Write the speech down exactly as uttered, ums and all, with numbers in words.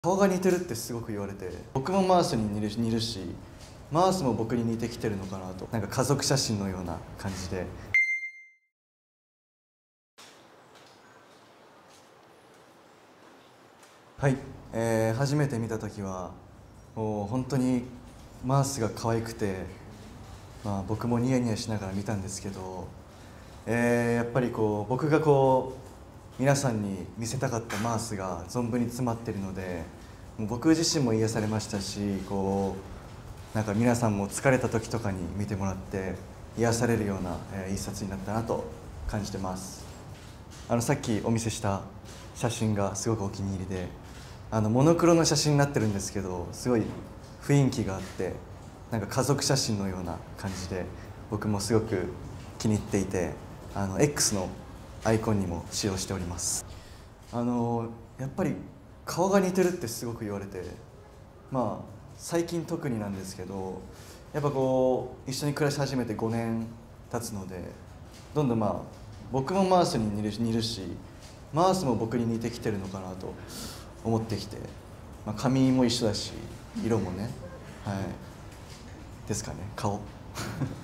顔が似てるってすごく言われて、僕もマースに似る似るし、マースも僕に似てきてるのかなと、なんか家族写真のような感じで。はい、えー、初めて見た時はもう本当にマースが可愛くて、まあ、僕もニヤニヤしながら見たんですけど、えー、やっぱりこう僕がこう皆さんに見せたかったマースが存分に詰まっているので、もう僕自身も癒されましたし、こうなんか皆さんも疲れた時とかに見てもらって癒されるような、えー、一冊になったなと感じてます。あのさっきお見せした写真がすごくお気に入りで、あのモノクロの写真になってるんですけど、すごい雰囲気があって、なんか家族写真のような感じで僕もすごく気に入っていて、あの X のアイコンにも使用しております。あのやっぱり顔が似てるってすごく言われて、まあ最近特になんですけど、やっぱこう一緒に暮らし始めてごねん経つので、どんどんまあ僕もマースに似る似るし、マースも僕に似てきてるのかなと思ってきて、まあ、髪も一緒だし色もね、はいですかね、顔